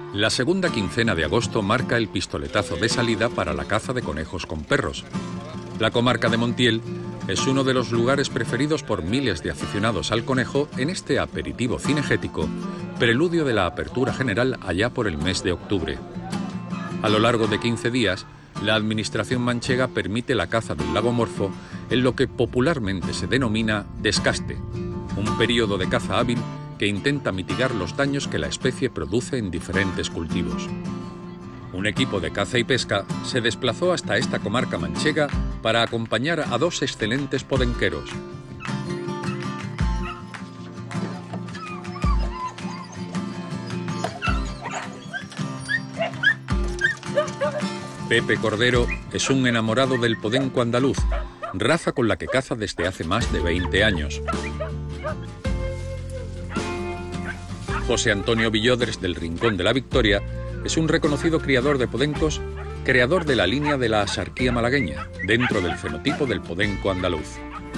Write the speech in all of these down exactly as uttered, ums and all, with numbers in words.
La segunda quincena de agosto marca el pistoletazo de salida para la caza de conejos con perros. La comarca de Montiel es uno de los lugares preferidos por miles de aficionados al conejo en este aperitivo cinegético, preludio de la apertura general allá por el mes de octubre. A lo largo de quince días, la administración manchega permite la caza del lagomorfo en lo que popularmente se denomina descaste, un periodo de caza hábil que intenta mitigar los daños que la especie produce en diferentes cultivos. Un equipo de caza y pesca se desplazó hasta esta comarca manchega para acompañar a dos excelentes podenqueros. Pepe Cordero es un enamorado del podenco andaluz, raza con la que caza desde hace más de veinte años. José Antonio Villodres del Rincón de la Victoria es un reconocido criador de podencos, creador de la línea de la asarquía malagueña, dentro del fenotipo del podenco andaluz.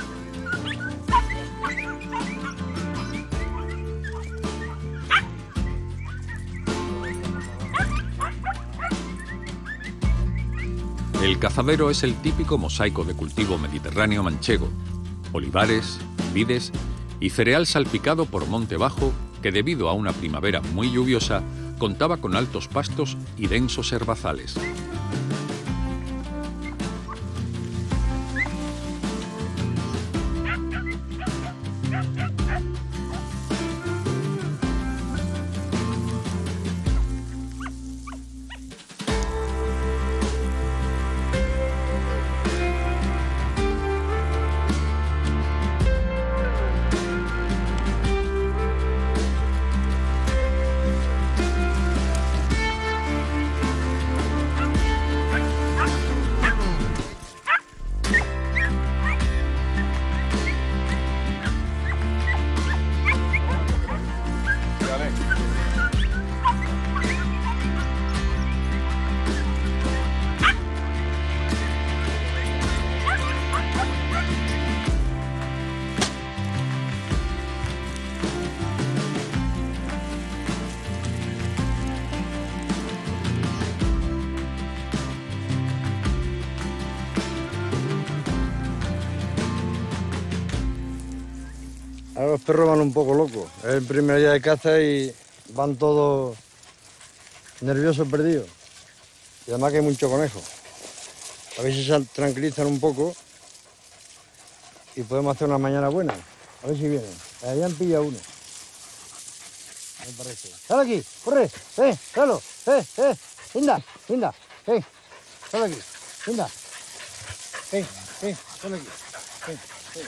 El cazadero es el típico mosaico de cultivo mediterráneo manchego: olivares, vides y cereal salpicado por monte bajo que, debido a una primavera muy lluviosa, contaba con altos pastos y densos herbazales. Ahora los perros van un poco locos. Es el primer día de caza y van todos nerviosos, perdidos. Y además que hay mucho conejo. A ver si se tranquilizan un poco y podemos hacer una mañana buena. A ver si vienen. Ahí han pillado uno. Me parece. ¡Sal aquí! ¡Corre! ¡Eh! ¡Salo! ¡Eh! ¡Eh! ¡Linda! ¡Linda! ¡Eh! ¡Sal aquí! ¡Linda! ¡Eh! ¡Eh! ¡Sal aquí! ¡Eh! ¡Eh!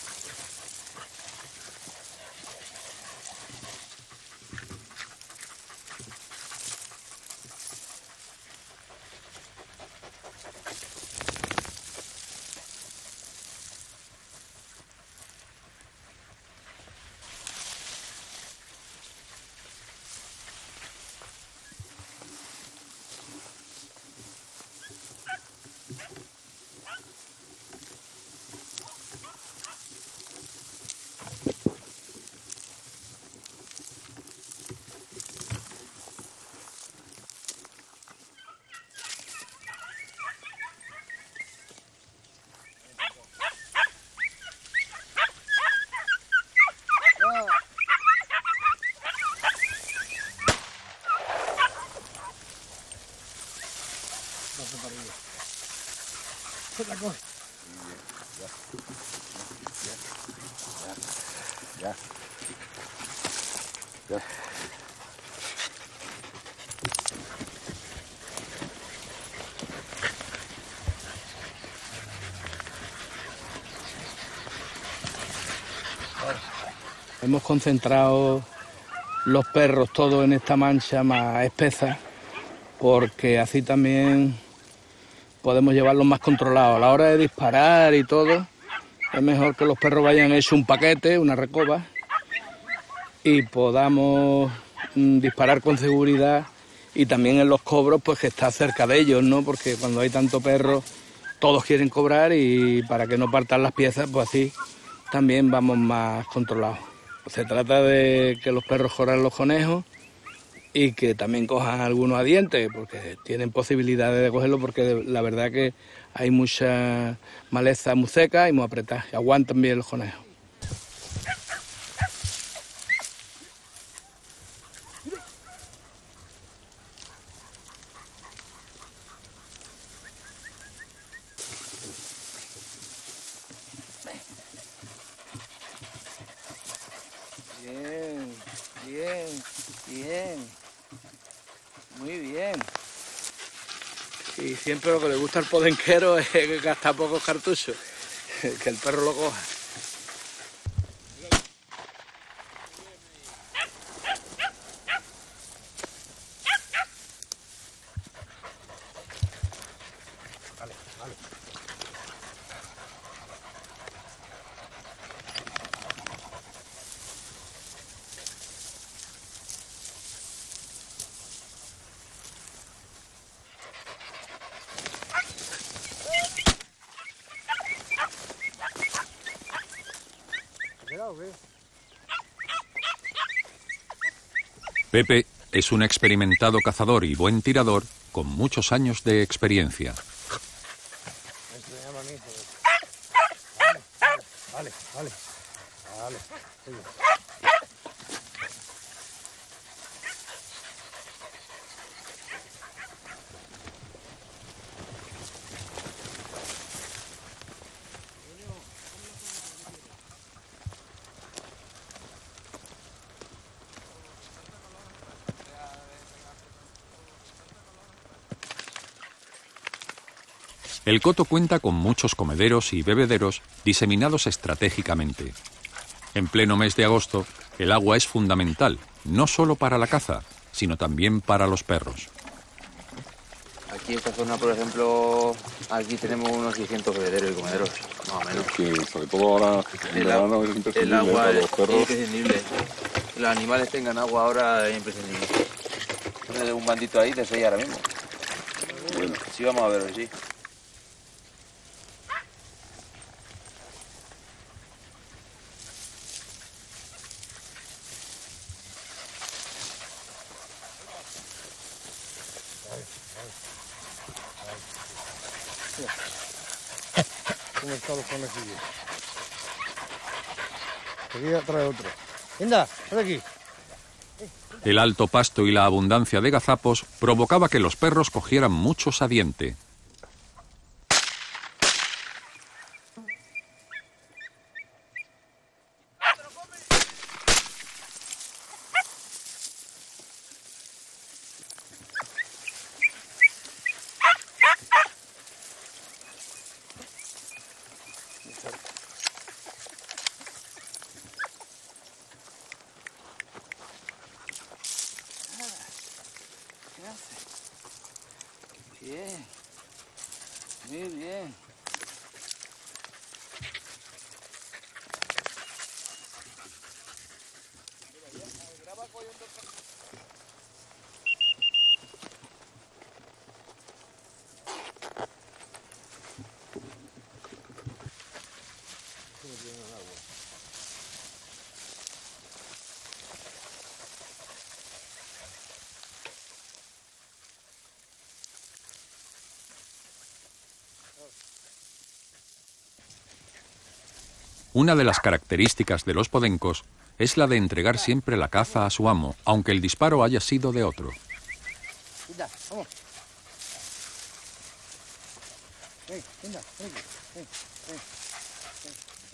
La coge. Ya, ya, ya, ya. Hemos concentrado los perros todos en esta mancha más espesa, porque así también podemos llevarlos más controlados. A la hora de disparar y todo, es mejor que los perros vayan hecho un paquete, una recoba, y podamos mm, disparar con seguridad, y también en los cobros, pues que está cerca de ellos, ¿no? Porque cuando hay tanto perro, todos quieren cobrar, y para que no partan las piezas, pues así también vamos más controlados. Se trata de que los perros corran los conejos y que también cojan algunos a dientes, porque tienen posibilidades de cogerlo, porque la verdad que hay mucha maleza muy seca y muy apretada, y aguantan bien los conejos. Bien, bien, bien, muy bien. Y siempre lo que le gusta al podenquero es gastar pocos cartuchos, que el perro lo coja. Pepe es un experimentado cazador y buen tirador con muchos años de experiencia. Vale, vale, vale. El coto cuenta con muchos comederos y bebederos diseminados estratégicamente. En pleno mes de agosto, el agua es fundamental, no solo para la caza, sino también para los perros. Aquí en esta zona, por ejemplo, aquí tenemos unos seiscientos bebederos y comederos, más o menos. Sí, sobre todo ahora en El, verano es imprescindible el agua para es los perros. imprescindible. Que los animales tengan agua ahora es imprescindible. Entonces, un bandito ahí de seis ahora mismo. Bueno. Sí, vamos a verlo, sí. ¿Cómo están los conejillos? Aquí trae otro. Linda, ven aquí. El alto pasto y la abundancia de gazapos provocaba que los perros cogieran muchos a diente. Bien, muy bien. Una de las características de los podencos es la de entregar siempre la caza a su amo, aunque el disparo haya sido de otro. Linda, vamos. Ven, Linda, ven aquí. Ven, ven, ven.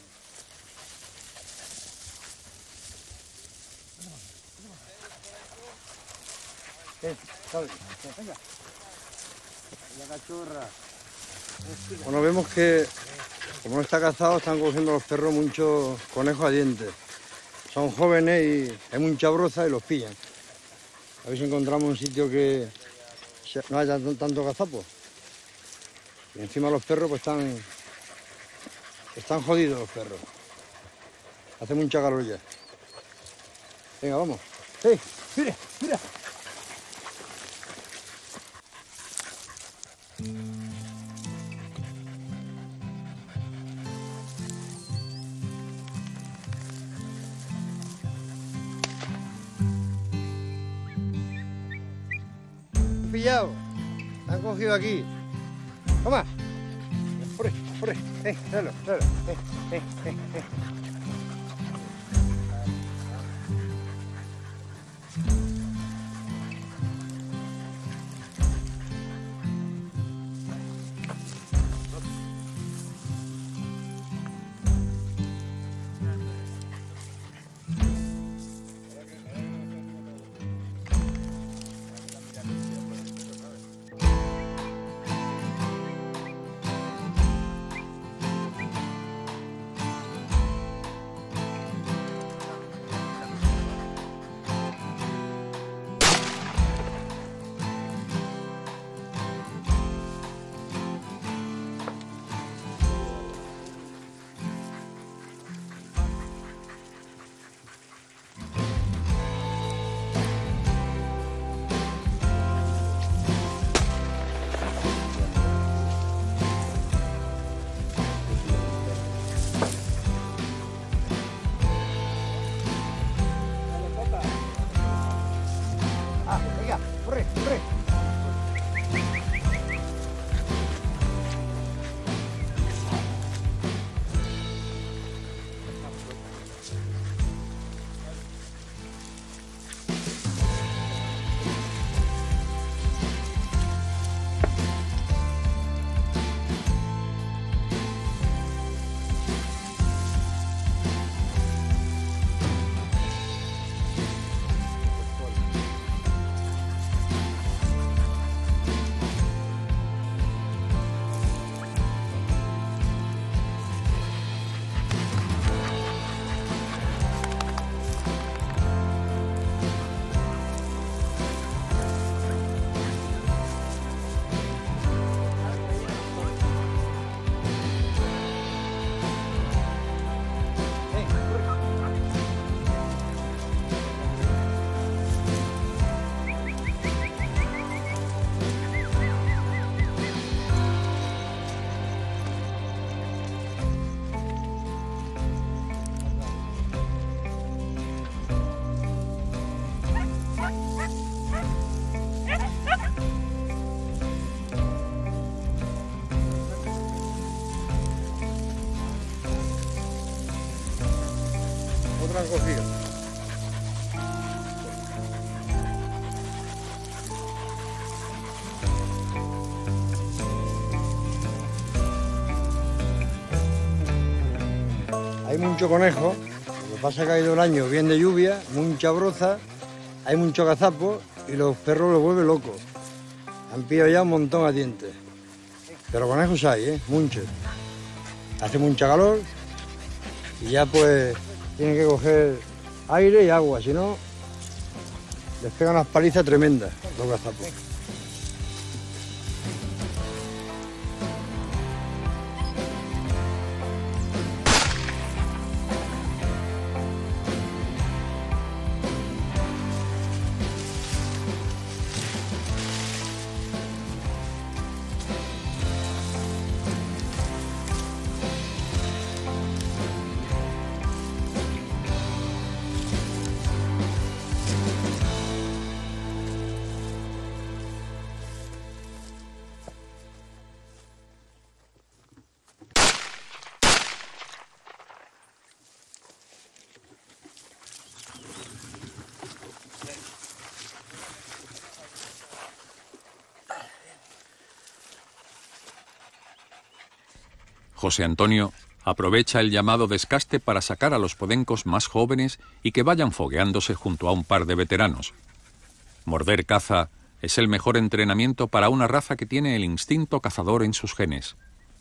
Ven, sale, venga. La cachorra. Bueno, vemos que como no está cazado, están cogiendo los perros muchos conejos a dientes. Son jóvenes y hay mucha broza y los pillan. A ver si encontramos un sitio que no haya tanto gazapo. Y encima los perros pues están, están jodidos los perros. Hace mucha calor ya. Venga, vamos. ¡Hey! ¡Mira! ¡Mira! pillado. Me han cogido aquí. Toma. Por ahí, por ahí. Eh, dale, dale. Eh, eh, eh, eh. Otro han cogido. Hay mucho conejo, lo que pasa es que ha ido el año bien de lluvia, mucha broza, hay mucho gazapo y los perros los vuelven locos. Han pillado ya un montón a dientes. Pero conejos hay, ¿eh? Muchos. Hace mucha calor y ya pues tienen que coger aire y agua, si no les pegan unas palizas tremendas los gazapos. José Antonio aprovecha el llamado descaste para sacar a los podencos más jóvenes y que vayan fogueándose junto a un par de veteranos. Morder caza es el mejor entrenamiento para una raza que tiene el instinto cazador en sus genes.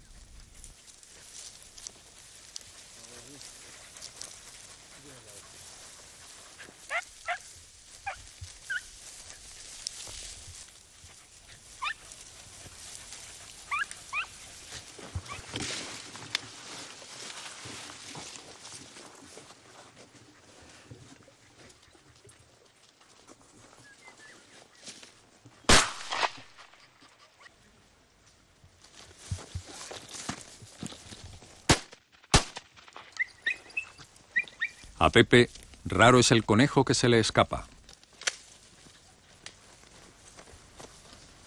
A Pepe, raro es el conejo que se le escapa.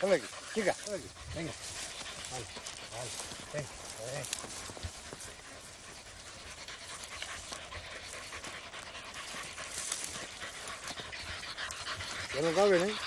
ven aquí, chica, ven aquí, venga. Vale, vale, ven, ven. Ya no caben, ¿eh?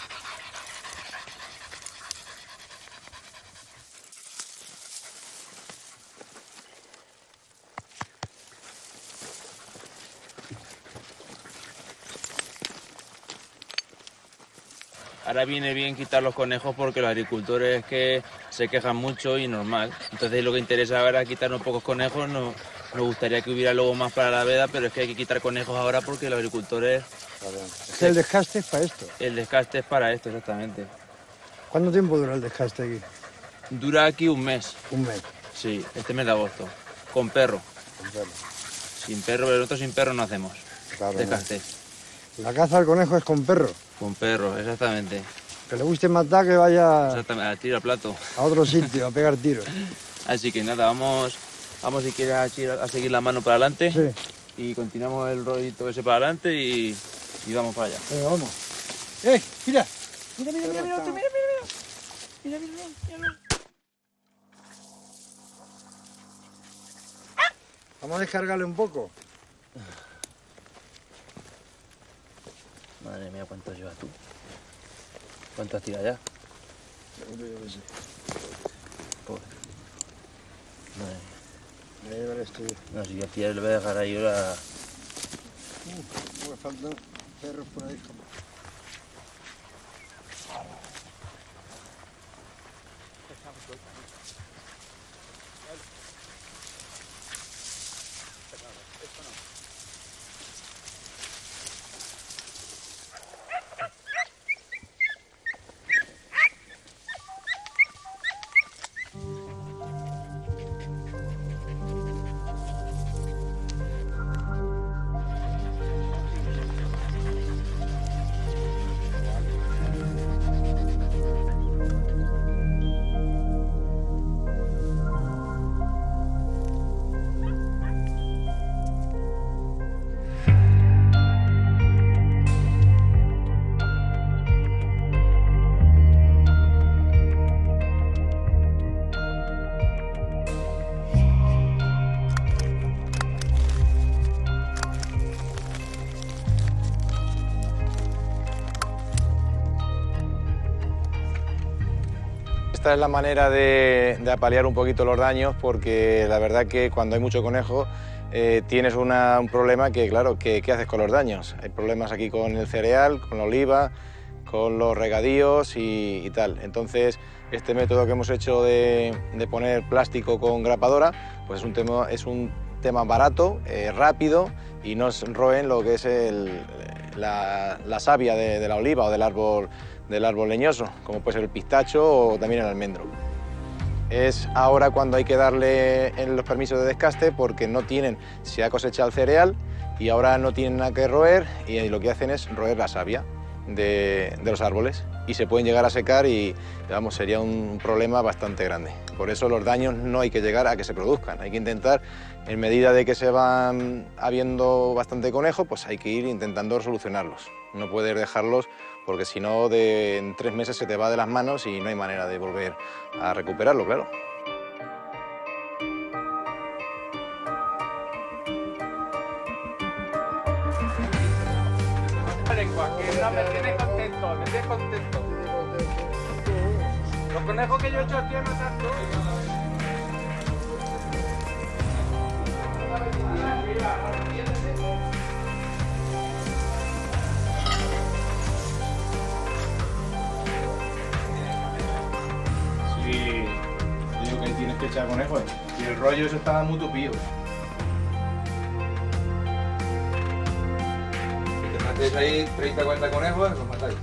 Ahora viene bien quitar los conejos porque los agricultores que se quejan mucho y normal. Entonces lo que interesa ahora es quitar unos pocos conejos. No, nos gustaría que hubiera luego más para la veda, pero es que hay que quitar conejos ahora porque los agricultores... Es que el desgaste es para esto. El desgaste es para esto, exactamente. ¿Cuánto tiempo dura el desgaste aquí? Dura aquí un mes. Un mes. Sí, este mes de agosto. Con perro. Con perro. Sin perro, pero nosotros sin perro no hacemos Claro, desgaste. No. La caza al conejo es con perro. Con perro, exactamente. Que le guste matar, que vaya Exactamente, a tiro al plato. a otro sitio, a pegar tiros. Así que nada, vamos, vamos si quieres a, a seguir la mano para adelante. Sí. Y continuamos el rollito ese para adelante y, y vamos para allá. Venga, vamos. ¡Eh, mira! Mira, mira, mira, mira, mira, mira, mira, mira, mira, mira. Vamos a descargarle un poco. Madre mía, ¿cuánto llevas tú? ¿Cuánto has tirado ya? Pobre. Madre mía. Voy a llevar esto. No, si yo aquí le voy a dejar ahí ahora... Uh, me faltan perros por ahí. Esta es la manera de, de apalear un poquito los daños, porque la verdad que cuando hay mucho conejo eh, tienes una, un problema que, claro, que, ¿qué haces con los daños? Hay problemas aquí con el cereal, con la oliva, con los regadíos y, y tal. Entonces, este método que hemos hecho de, de poner plástico con grapadora, pues es un tema, es un tema barato, eh, rápido, y no roen lo que es el, la, la savia de, de la oliva o del árbol, del árbol leñoso, como puede ser el pistacho o también el almendro. Es ahora cuando hay que darle en los permisos de descaste, porque no tienen, se ha cosechado el cereal y ahora no tienen nada que roer, y lo que hacen es roer la savia de, de los árboles, y se pueden llegar a secar y, vamos, sería un problema bastante grande. Por eso los daños no hay que llegar a que se produzcan, hay que intentar, en medida de que se van habiendo bastante conejo, pues hay que ir intentando solucionarlos. No puedes dejarlos porque si no, de, en tres meses se te va de las manos y no hay manera de volver a recuperarlo, claro. Me tiene contento, me tiene contento. Los conejos que yo he hecho aquí a matar tú. Sí, digo que tienes que echar conejos. Y el rollo eso está muy tupido. Si te matéis ahí treinta o cuarenta conejos, los matáis.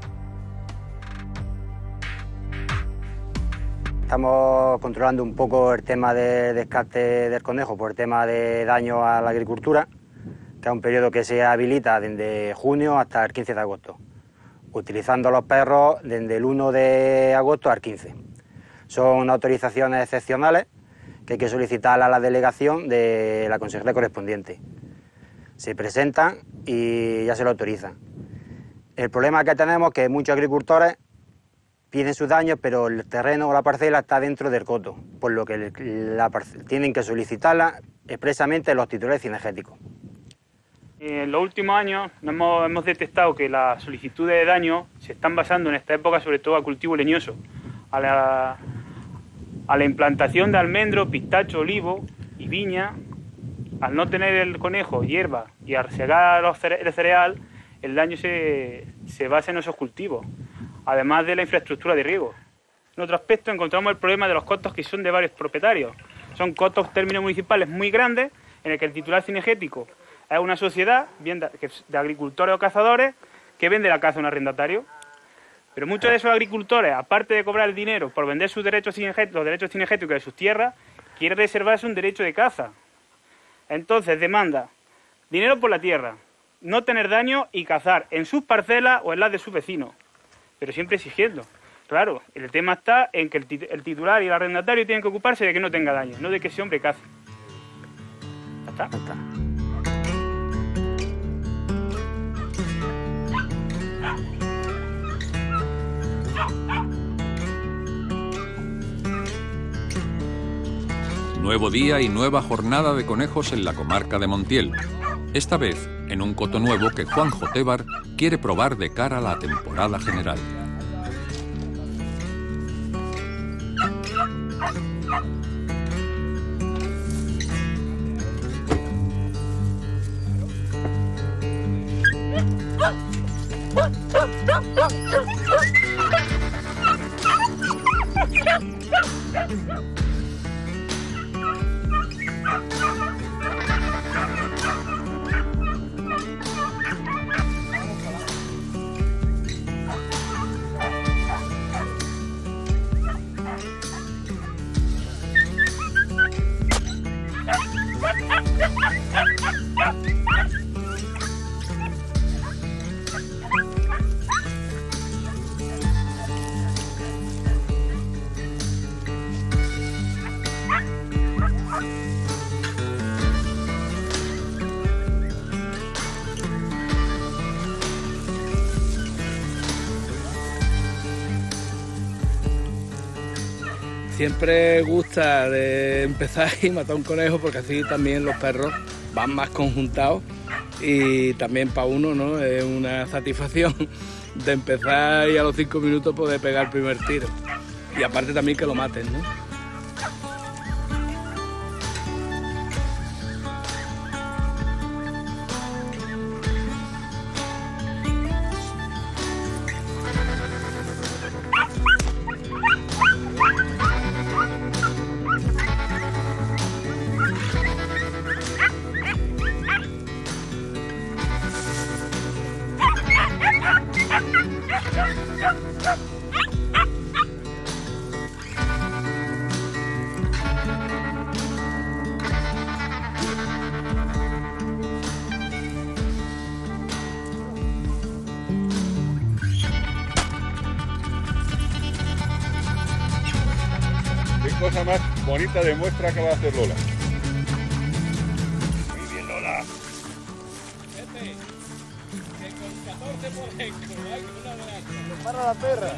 Estamos controlando un poco el tema de descarte del conejo por el tema de daño a la agricultura, que es un periodo que se habilita desde junio hasta el quince de agosto, utilizando los perros desde el uno de agosto al quince. Son autorizaciones excepcionales que hay que solicitar a la delegación de la consejería correspondiente. Se presentan y ya se lo autorizan. El problema que tenemos es que muchos agricultores piden sus daños, pero el terreno o la parcela está dentro del coto, por lo que la tienen que solicitarla expresamente los titulares cinegéticos. En los últimos años hemos, hemos detectado que las solicitudes de daño se están basando en esta época sobre todo a cultivo leñoso, a la, a la implantación de almendro, pistacho, olivo y viña. Al no tener el conejo hierba y al segar los cere el cereal, el daño se, se basa en esos cultivos, además de la infraestructura de riego. En otro aspecto encontramos el problema de los cotos que son de varios propietarios. Son cotos términos municipales muy grandes en el que el titular cinegético es una sociedad bien de, de agricultores o cazadores que vende la caza a un arrendatario. Pero muchos de esos agricultores, aparte de cobrar el dinero por vender sus derechos cinegéticos, los derechos cinegéticos de sus tierras, quieren reservarse un derecho de caza. Entonces demanda dinero por la tierra, no tener daño y cazar en sus parcelas o en las de sus vecinos, pero siempre exigiendo. Claro, el tema está en que el, tit el titular y el arrendatario tienen que ocuparse de que no tenga daño, no de que ese hombre cace. ¿Ya está? Ya está. Nuevo día y nueva jornada de conejos en la comarca de Montiel. Esta vez en un coto nuevo que Juanjo Tebar quiere probar de cara a la temporada general. Siempre gusta de empezar y matar un conejo porque así también los perros van más conjuntados y también para uno, ¿no? Es una satisfacción de empezar y a los cinco minutos poder pegar el primer tiro. Y aparte también que lo maten, ¿no? Cosa más bonita de muestra que va a hacer Lola. Muy bien, Lola. Este, que con catorce por ejemplo, hay una de ¡Para la perra!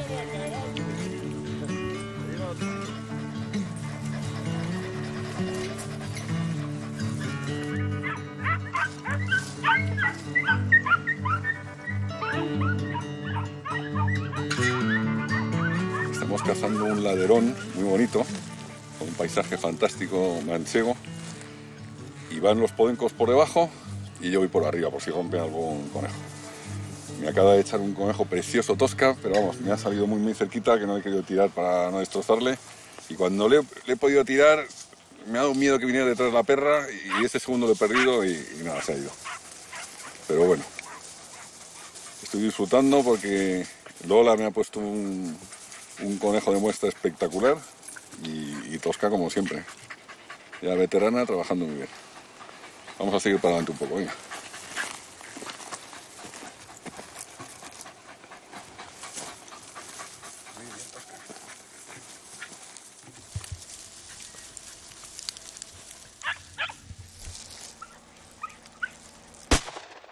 Estamos cazando un laderón muy bonito, con un paisaje fantástico manchego, y van los podencos por debajo y yo voy por arriba por si rompe algún conejo. Me acaba de echar un conejo precioso tosca, pero vamos, me ha salido muy muy cerquita que no he querido tirar para no destrozarle, y cuando le, le he podido tirar me ha dado miedo que viniera detrás de la perra y ese segundo lo he perdido y, y nada, se ha ido. Pero bueno, estoy disfrutando porque Lola me ha puesto un, un conejo de muestra espectacular y, y tosca como siempre. Ya veterana, trabajando muy bien. Vamos a seguir para adelante un poco, venga.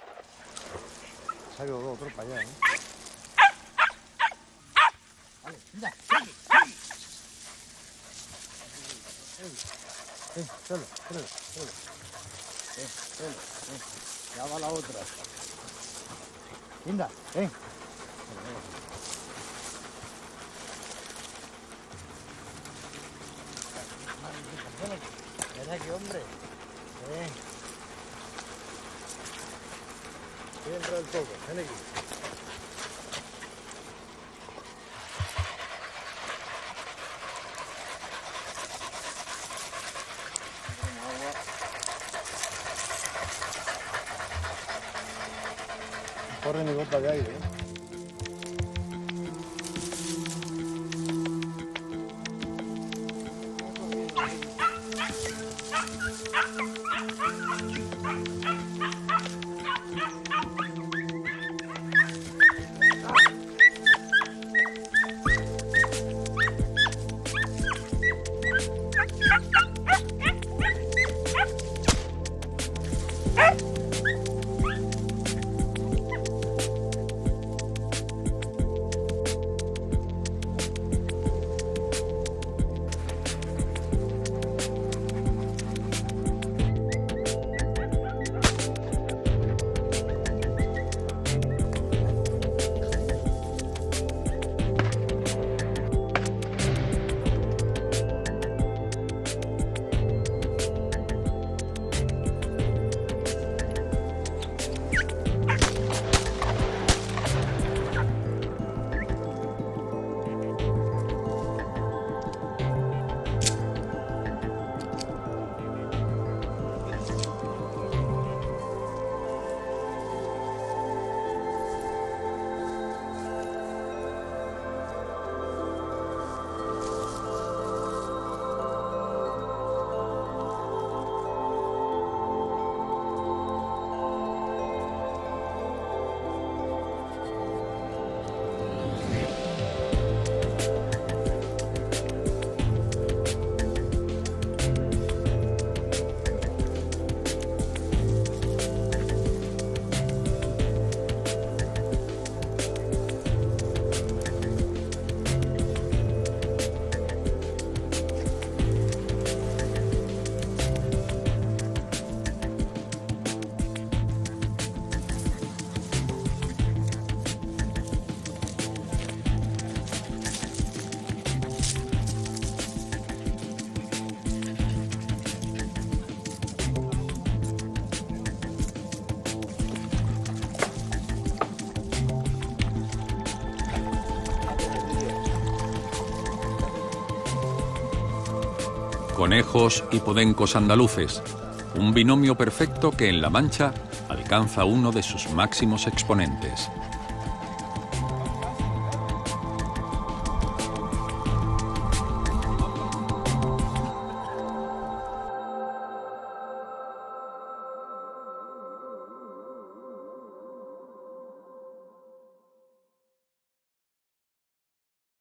Ha salido dos, otro para allá, ¿eh? Vale. Ven, solo, solo, solo. Ven, solo, ven. Ya va la otra. Linda, ven. Ven aquí, hombre. Ven. Voy a entrar el poco, ven aquí. Corre mi gota de aire, ¿eh? Conejos y podencos andaluces, un binomio perfecto que en La Mancha alcanza uno de sus máximos exponentes.